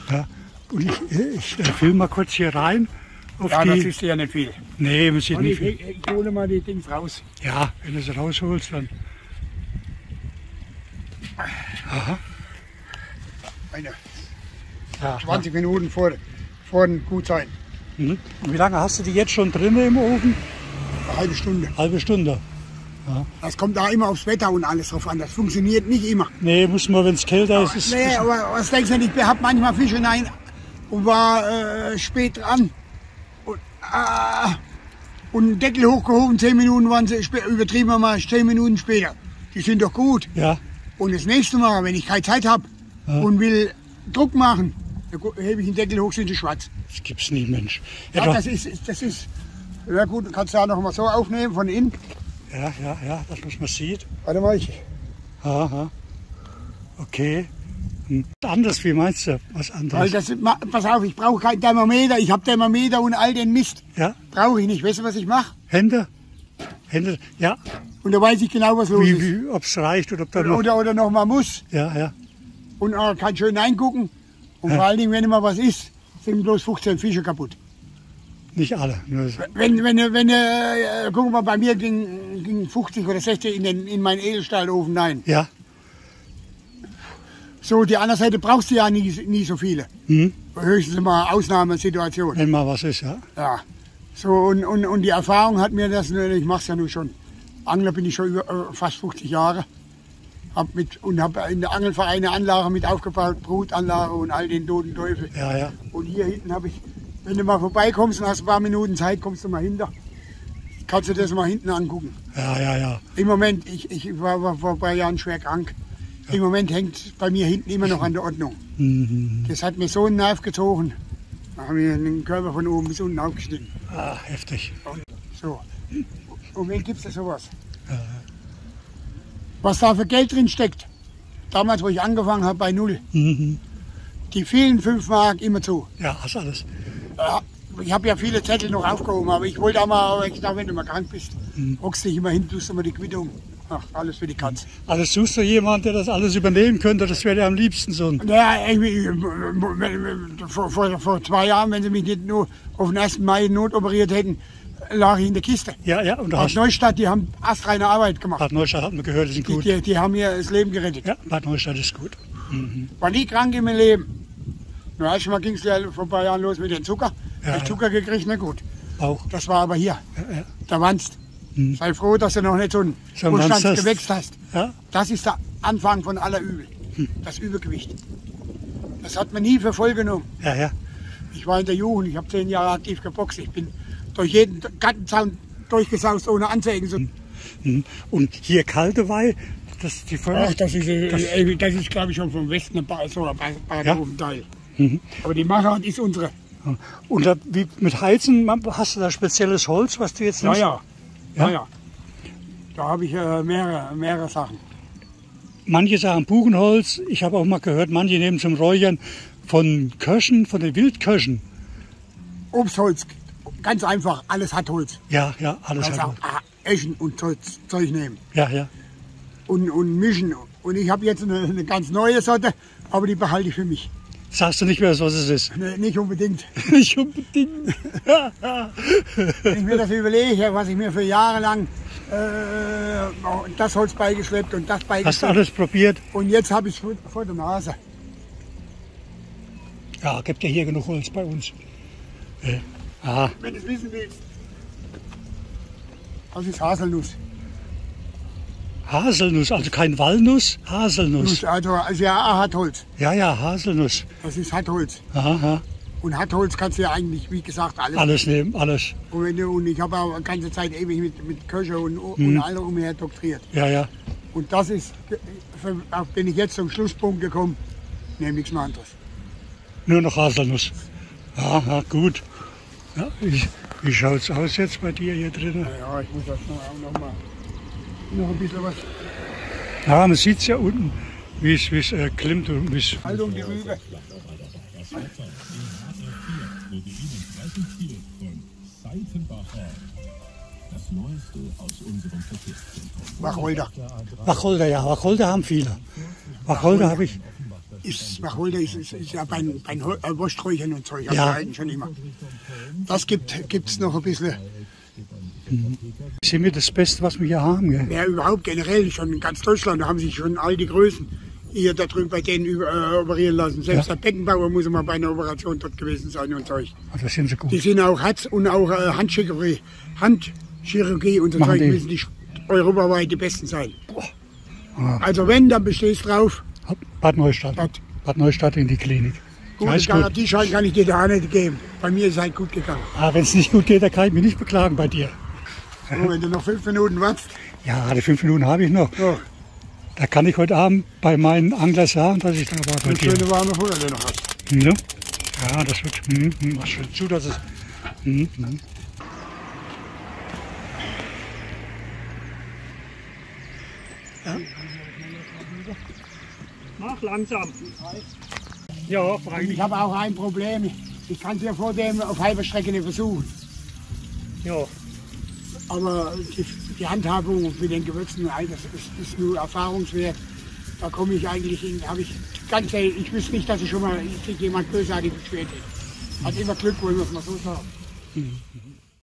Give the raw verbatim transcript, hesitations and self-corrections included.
Ja. Und ich, ich, ich filme mal kurz hier rein. Auf Ja, die... das ist ja nicht viel. Nee, man sieht Und nicht ich, viel. ich, ich hole mal die Dings raus. Ja, wenn du sie rausholst, dann... Aha. Eine Ja, zwanzig Minuten vor, vor dem Gut sein. Mhm. Und wie lange hast du die jetzt schon drin im Ofen? Eine halbe Stunde. Halbe Stunde. Das kommt da immer aufs Wetter und alles drauf an. Das funktioniert nicht immer. Nee, muss man, wenn es kälter ist. ist Nee, aber was denkst du, ich habe manchmal Fische hinein und war äh, spät dran. Und, äh, und Deckel hochgehoben, zehn Minuten waren sie, übertrieben wir mal, zehn Minuten später. Die sind doch gut. Ja. Und das nächste Mal, wenn ich keine Zeit habe ja. und will Druck machen, dann hebe ich den Deckel hoch, sind sie schwarz. Das gibt's nie, Mensch. Ja, das ist, das ist, ja gut, kannst du ja noch mal so aufnehmen von innen. Ja, ja, ja, dass man es mal sieht. Warte mal, ich. Aha. Okay. Hm. Anders, wie meinst du? Was anderes? Weil das, pass auf, ich brauche kein Thermometer, ich habe Thermometer und all den Mist. Ja. Brauche ich nicht. Weißt du, was ich mache? Hände? Hände, ja. Und da weiß ich genau, was los Wie, ist. wie, ob es reicht oder ob da Oder, noch... oder, oder noch mal muss. Ja, ja. Und äh, kann schön reingucken. Und Ja. vor allen Dingen, wenn immer was ist, sind bloß fünfzehn Fische kaputt. Nicht alle. Nur so. Wenn, wenn, wenn, äh, guck mal, bei mir ging, ging fünfzig oder sechzig in, den, in meinen Edelstahlofen rein. Ja. So, die andere Seite brauchst du ja nie, nie so viele. Hm. Höchstens mal Ausnahmesituation. Wenn mal was ist, ja. Ja. So, und, und, und die Erfahrung hat mir das, ich mache es ja nun schon. Angler bin ich schon über äh, fast fünfzig Jahre. Hab mit, und habe in der Angelvereine Anlage mit aufgebaut, Brutanlage und all den toten Teufel. Ja, ja. Und hier hinten habe ich, wenn du mal vorbeikommst und hast ein paar Minuten Zeit, kommst du mal hinter. Kannst du das mal hinten angucken. Ja, ja, ja. Im Moment, ich, ich war, war vor ein paar Jahren schwer krank. Im Moment hängt bei mir hinten immer noch an der Ordnung. Mhm. Das hat mir so einen Nerv gezogen. Da haben wir den Körper von oben bis unten aufgeschnitten. Ah, heftig. Und so. Und wen gibt es da sowas? Ja. Was da für Geld drin steckt, damals, wo ich angefangen habe, bei Null. Mhm. Die vielen fünf Mark immer zu. Ja, hast alles. Ja, ich habe ja viele Zettel noch aufgehoben, aber ich wollte auch mal, ich dachte, wenn du mal krank bist, Mhm. hockst dich immer hin, tust du mal die Quittung. Ach, alles für die Katz. Alles suchst du jemanden, der das alles übernehmen könnte, das wäre dir am liebsten so ein... Ja, irgendwie, vor, vor, vor zwei Jahren, wenn sie mich nicht nur auf den ersten Mai notoperiert hätten, lag ich in der Kiste. Ja, ja, und da Bad hast Neustadt, die haben astreine Arbeit gemacht. Bad Neustadt hat man gehört, die sind Die, gut. die, die haben mir das Leben gerettet. Ja, Bad Neustadt ist gut. Mhm. War nie krank in meinem Leben. Nur erst mal ging es ja vor ein paar Jahren los mit dem Zucker. Ja, Hab ich ja. Zucker gekriegt, na gut. Auch. Das war aber hier, Ja, ja. der Wanst. Hm. Sei froh, dass du noch nicht so ein So ein Wanst hast. Wohlstandsgewächs hast. Ja? Das ist der Anfang von aller Übel. Hm. Das Übergewicht. Das hat man nie für voll genommen. Ja, ja. Ich war in der Jugend, ich habe zehn Jahre aktiv geboxt. Ich bin durch jeden Gartenzaun durchgesaust ohne Anzeigen. So. Mhm. Und hier Kaltewey, das die Firma. Ach, das ist, äh, das, äh, das ist glaube ich, schon vom Westen ein Ba- so ein Ba- Badenhofenteil. Mhm. Aber die Machart ist unsere. Und da, wie mit Heizen, hast du da spezielles Holz, was du jetzt Ja, nicht... ja. Ja? ja, ja. Da habe ich äh, mehrere, mehrere Sachen. Manche sagen Buchenholz, ich habe auch mal gehört, manche nehmen zum Räuchern von Kirschen, von den Wildkirschen. Obstholz, ganz einfach, alles hat Holz. Ja, ja, alles Also hat auch ah, Eschen und Zeug, Zeug nehmen Ja, ja. und, und mischen. Und ich habe jetzt eine, eine ganz neue Sorte, aber die behalte ich für mich. Sagst du nicht mehr, was es ist? Ne, nicht unbedingt. Nicht unbedingt. Wenn ich mir das überlege, was ich mir für Jahre lang äh, das Holz beigeschleppt und das Hast du beigeschleppt. alles probiert? Und jetzt habe ich es vor, vor der Nase. Ja, gibt ja hier genug Holz bei uns. Äh, ah, Wenn du es wissen willst, das ist Haselnuss. Haselnuss, also kein Walnuss, Haselnuss. Nuss, also, also ja, Hartholz. Ja, ja, Haselnuss. Das ist Hartholz. Aha, Und Hartholz kannst du ja eigentlich, wie gesagt, alles. alles nehmen, alles. Und, wenn du, und ich habe auch eine ganze Zeit ewig mit, mit Köche und, Mhm. und alle umher doktriert. Ja, ja. Und das ist, für, auch bin ich jetzt zum Schlusspunkt gekommen, nehme nichts mehr anderes. Nur noch Haselnuss. Aha, gut. Ja, wie wie schaut es aus jetzt bei dir hier drinnen? Ja, ich muss das noch, auch noch mal noch ein bisschen was. Ja, man sieht es ja unten, wie es wie es äh, klimmt und wie es. Haltung die Rübe. Wacholder. Wacholder, ja, Wacholder haben viele. Wacholder habe ich. ist Wacholder ist, ist, ist ja bei, bei Wursträuchern und Zeug, Ja. eigentlich schon immer. Das gibt es noch ein bisschen. Das ist mir das Beste, was wir hier haben. Gell? Ja, überhaupt generell schon in ganz Deutschland, da haben sich schon all die Größen hier da drüben bei denen über, äh, operieren lassen. Selbst Ja. der Beckenbauer muss mal bei einer Operation dort gewesen sein und Zeug. Ah, das sind sie Die gut. sind auch Herz- und auch äh, Handchirurgie, Handchirurgie und so Machen Zeug die. müssen die europaweit die Besten sein. Ah. Also wenn, dann bestehst drauf. Bad Neustadt. Bad. Bad Neustadt in die Klinik. Gute Alles gut. Garantieschein kann ich dir da auch nicht geben. Bei mir ist es halt gut gegangen. Ah, wenn es nicht gut geht, dann kann ich mich nicht beklagen bei dir. So, wenn du noch fünf Minuten wartest. Ja, die fünf Minuten habe ich noch. So, Da kann ich heute Abend bei meinen Anglern sagen, dass ich da war bei eine dir. schöne warme Futter noch hast. Ja, ja das wird. Hm, hm, mach schön zu, dass es. Hm, hm. Mach langsam. Ja, freilich. Ich habe auch ein Problem. Ich kann es ja vor dem auf halber Strecke nicht versuchen. Ja, Aber die, die Handhabung mit den Gewürzen, all das ist, ist nur erfahrungswert. Da komme ich eigentlich in, habe ich ganz selten, ich wüsste nicht, dass ich schon mal sich jemand bösartig beschwert hätte. Hat immer Glück, wollen wir es mal so sagen.